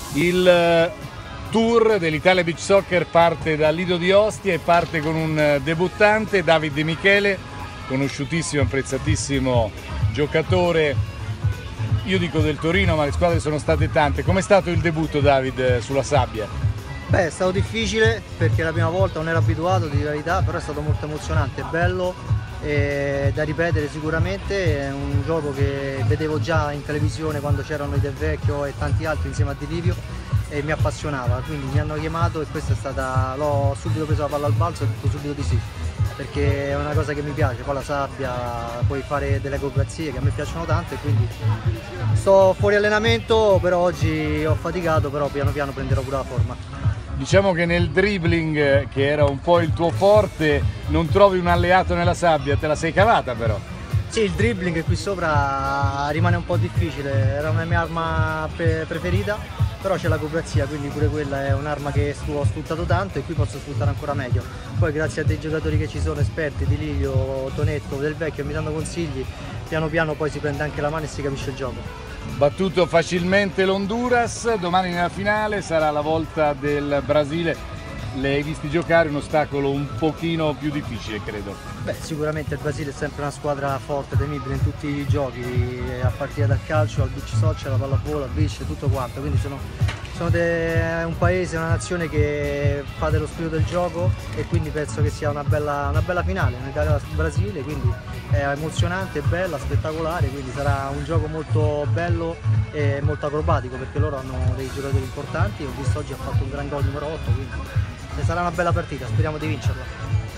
Il tour dell'Italia Beach Soccer parte dal Lido di Ostia e parte con un debuttante, David De Michele, conosciutissimo, apprezzatissimo giocatore, io dico del Torino, ma le squadre sono state tante. Com'è stato il debutto, David, sulla sabbia? Beh, è stato difficile perché la prima volta non ero abituato, di verità, però è stato molto emozionante, bello e da ripetere sicuramente. È un gioco che vedevo già in televisione quando c'erano i Del Vecchio e tanti altri insieme a Di Livio e mi appassionava, quindi mi hanno chiamato e questa è stata, l'ho subito preso la palla al balzo e ho detto subito di sì, perché è una cosa che mi piace, poi la sabbia, puoi fare delle acrobazie che a me piacciono tanto e quindi sto fuori allenamento, però oggi ho faticato, però piano piano prenderò pure la forma. Diciamo che nel dribbling, che era un po' il tuo forte, non trovi un alleato nella sabbia, te la sei cavata però. Sì, il dribbling qui sopra rimane un po' difficile, era una mia arma preferita, però c'è l'acrobazia, quindi pure quella è un'arma che ho sfruttato tanto e qui posso sfruttare ancora meglio. Poi grazie a dei giocatori che ci sono esperti, Di Livio, Tonetto, Del Vecchio, mi danno consigli, piano piano poi si prende anche la mano e si capisce il gioco. Battuto facilmente l'Honduras, domani nella finale sarà la volta del Brasile. Le hai visti giocare, un ostacolo un pochino più difficile, credo. Beh, sicuramente il Brasile è sempre una squadra forte, temibile in tutti i giochi, a partire dal calcio, al beach soccer, alla pallavolo, al beach, tutto quanto, quindi sono un paese, una nazione che fa dello spirito del gioco e quindi penso che sia una bella finale, un'Italia-Brasile, quindi è emozionante, bella, spettacolare, quindi sarà un gioco molto bello e molto acrobatico perché loro hanno dei giocatori importanti, ho visto oggi ha fatto un gran gol numero 8, quindi sarà una bella partita, speriamo di vincerla.